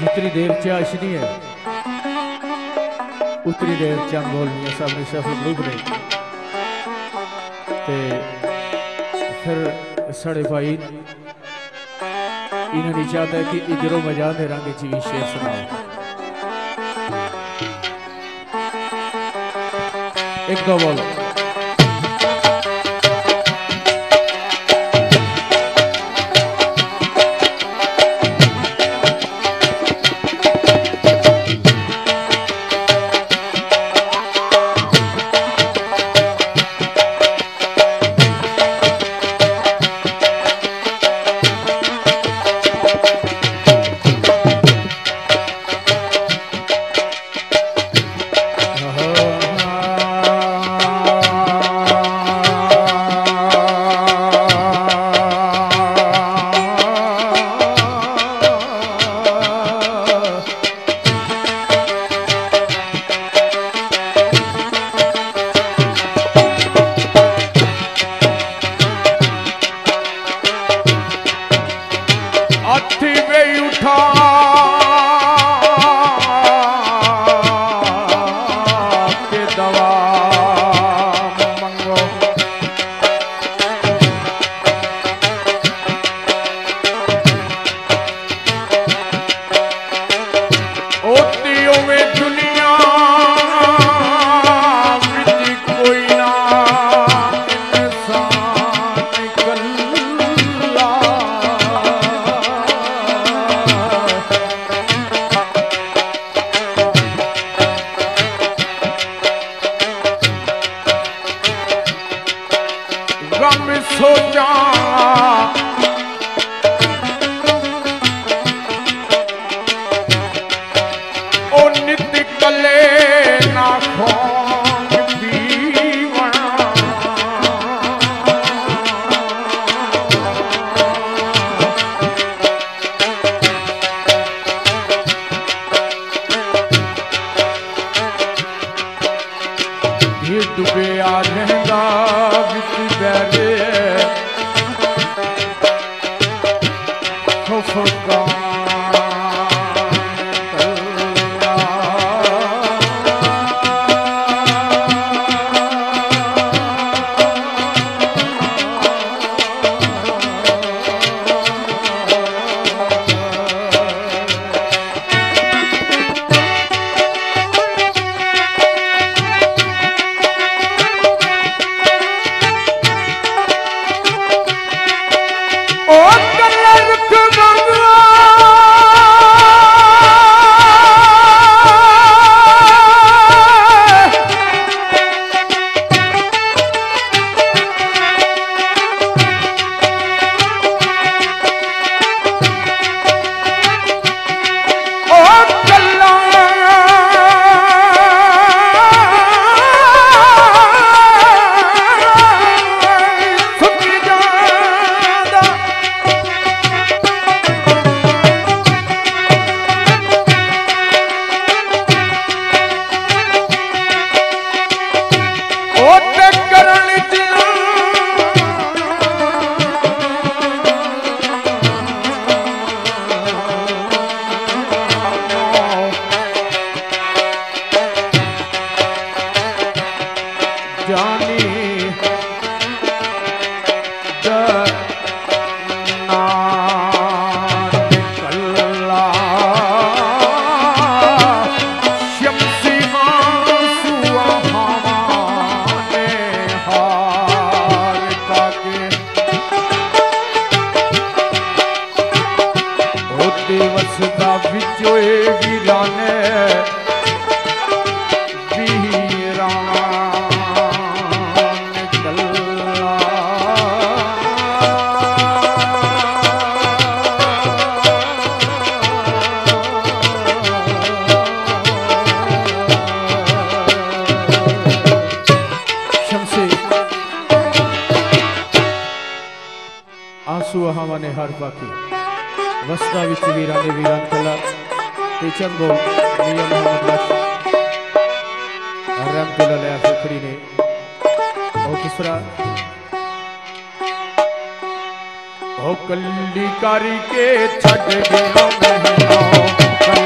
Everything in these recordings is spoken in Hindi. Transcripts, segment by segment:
जितनी देर चाशनी है उतनी देर चंग बोलनी है सामने सफल ग्रुप ने ते फिर साढ़े भाई इन्होंने चाहता है कि इधरों मजा दे रंग ची शेर सुनाओ। एक दो बोलो। सोचा ओ नित कले ना खोंग दीवाना ये डूबे आ रहंदा विच बैरे आंसू हमाने हर बाकी वस्ता विच वीरा ने वीरान कला ते चंगो मियां मोहम्मद बख्श रहमतुल्लाह अलैह फखरी ने और दूसरा ओ कल्ली कारी के छड़ गया महना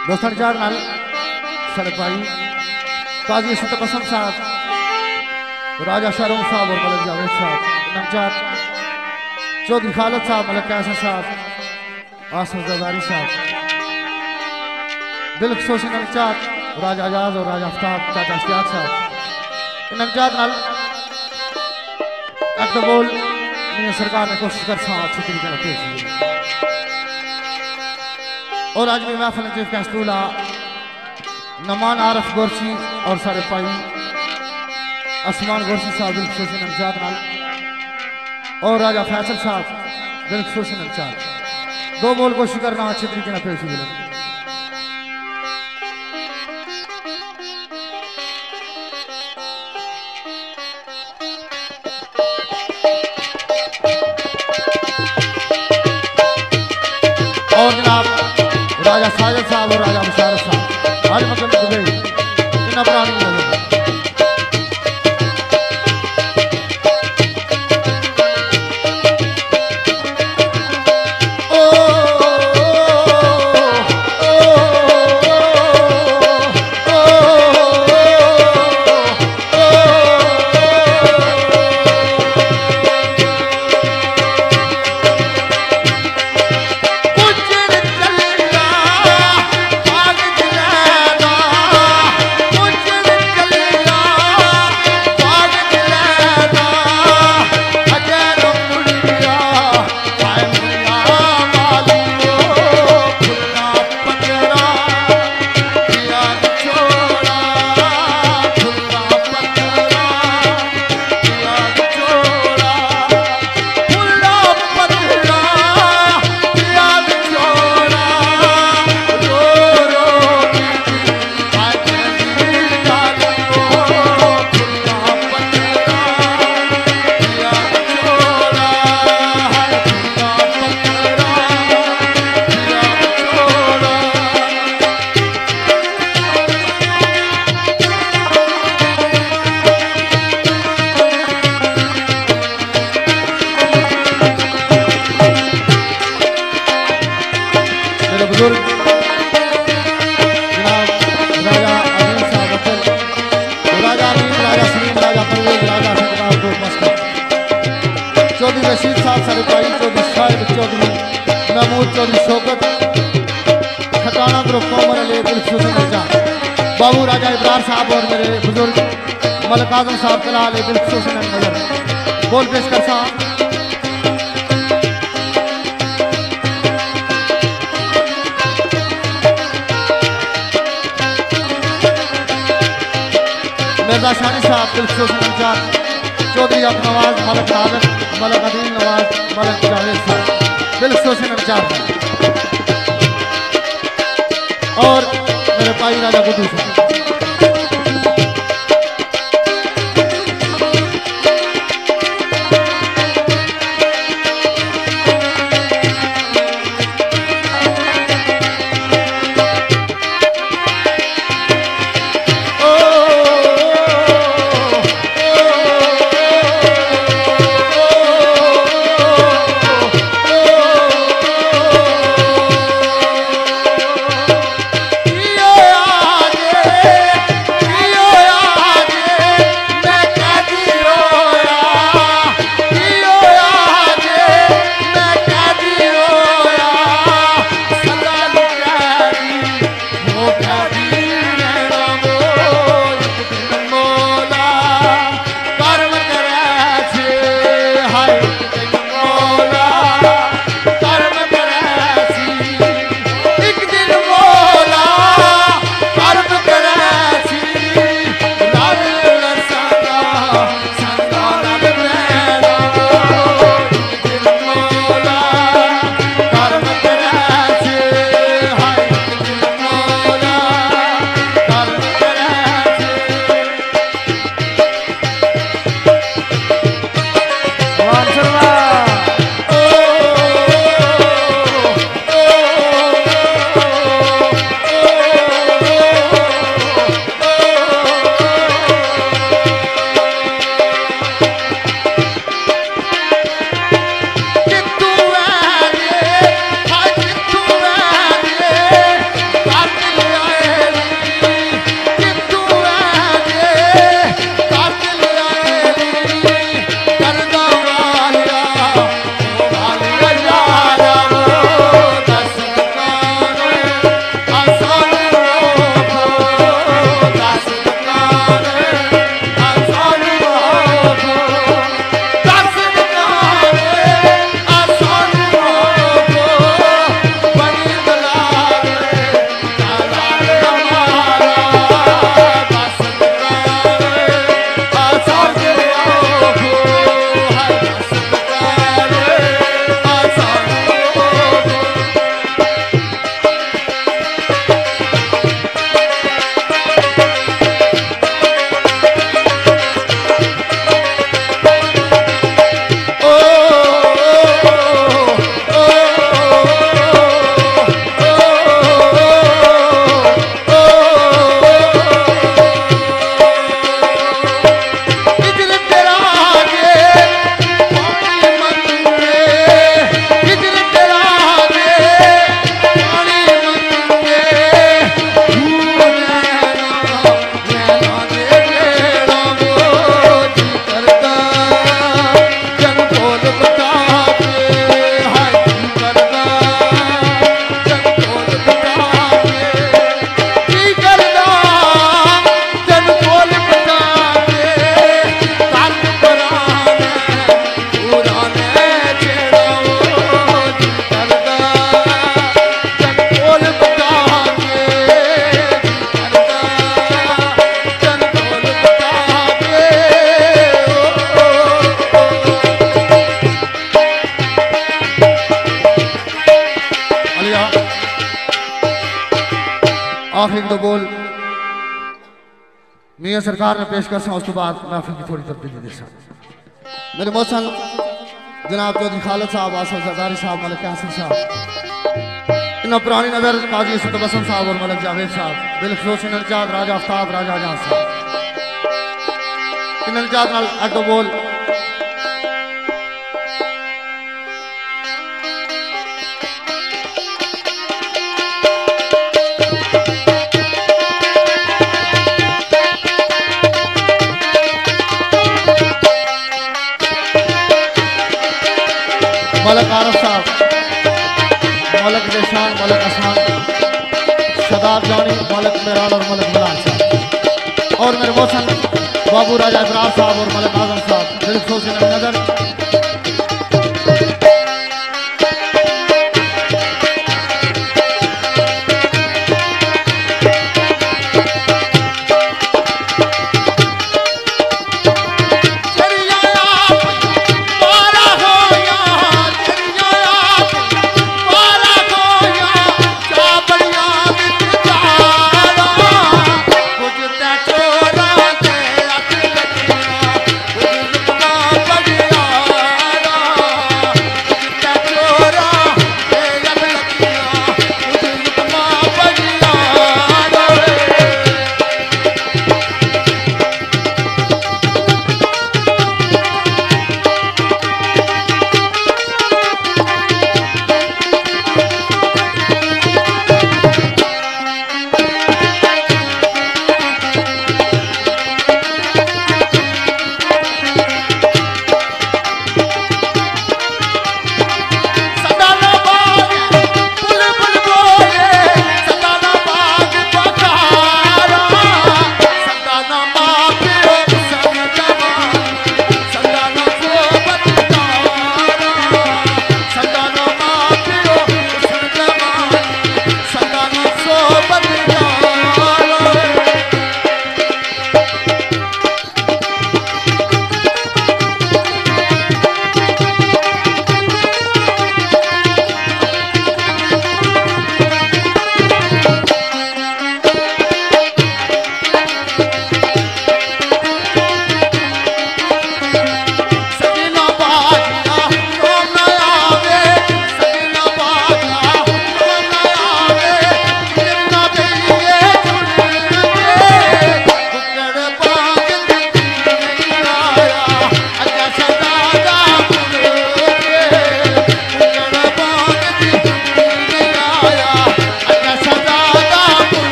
दोस्तन चार नाल सड़क भाई काजी सतपसंद साहब, राजा शाहरुख साहब और मलिक जावेद साहब, नमचार चौधरी खालिद साहब, मलिक कैसर साहब, आसफ जरदारी साहब, बिलखसूस नमचार राजा आजाद और राजा आफ्ताब चाचा इश्तियाक साहब, नमचार नाल बोल सरकार ने कोशिश कर अच्छी तरीके से पेश की। और आज भी महफिल चीफ गेस्ट दूल्हा नमान आरफ गोरसी और सारे भाई आसमान गोरसी साहब बिलखसूस नमचार नाल और राजा फैसल साहब बिलखसूस नमचार दो बोल कोशिश करना अच्छी तरीके से पेश की। और जनाब राजा साजिद साहब और राजा मुशारफ साहब आज मतलब दुबई इतना पुरानी नजर चौधरी रशीद साहब सारे भाई, चौधरी शाहिद चौधरी महमूद चौधरी शौकत खटाना ग्रुप कौमर अली बिलखसूस नमचार बाबू राजा इब्रार साहब और मेरे बुजुर्ग मलिक आजम साहब कला अली बिलखसूस नमचार बोल पेश कर साहब। मिर्जा शानी साहब बिलखसूस नमचार चौधरी अब नवाज मलिक नागर मलिक अदील नवाज मलिक जावेद साहब बिलखसूस नमचार और मेरे भाई राजा गुड्डू साहब। मियाँ सरकार ने पेश कर सा उस तो बाद महफिल की थोड़ी तब्दीली दे सा मेरे मोहसन जनाब चौधरी खालिद साहब, आसफ जरदारी साहब, मलिक हसन साहब, इन पुरानी नजर काजी सुतबसम साहब और मलिक जावेद साहब, बिलखसूस इनजाद राजा आफ्ताब राजा जान साहब, इनजाद नाल अगो बोल मलिक आरफ साहब, मलिक निशान, मलिक आसान, शदाब जानी, मलिक मेरान और मलिक बलान साहब, और मेरे मोहसन बाबू राजा इब्रार साहब और मलिक आजम साहब, दिलखुश नजर